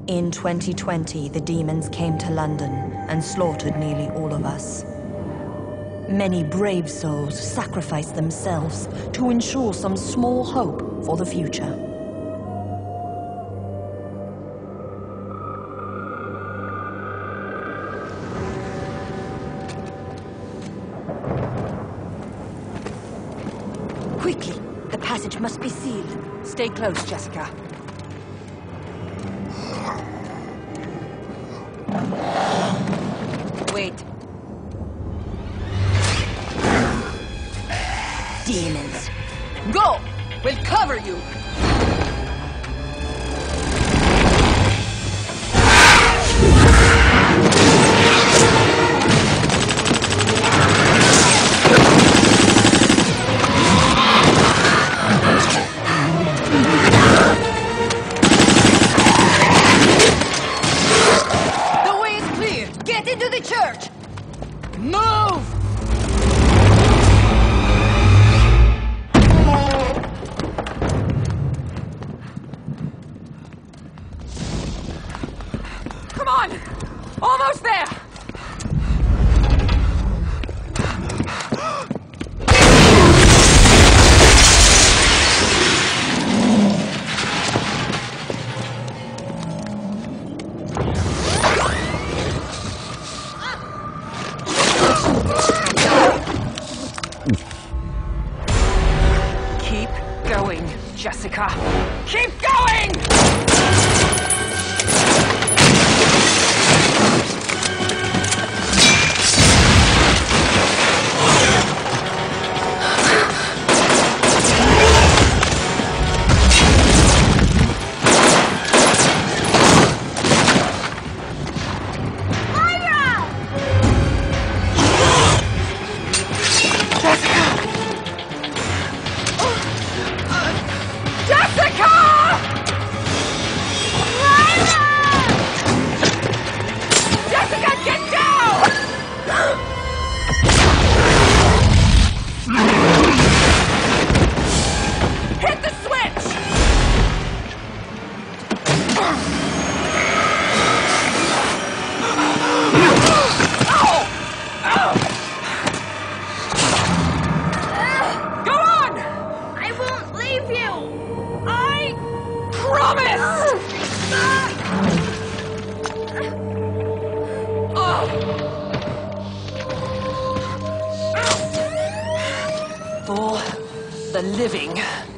In 2020, the demons came to London and slaughtered nearly all of us. Many brave souls sacrificed themselves to ensure some small hope for the future. Quickly! The passage must be sealed. Stay close, Jessica. Wait. Demons. Go! We'll cover you! The way is clear! Get into the church! Move! Come on! Almost there! Keep going, Jessica. Keep going! For the living.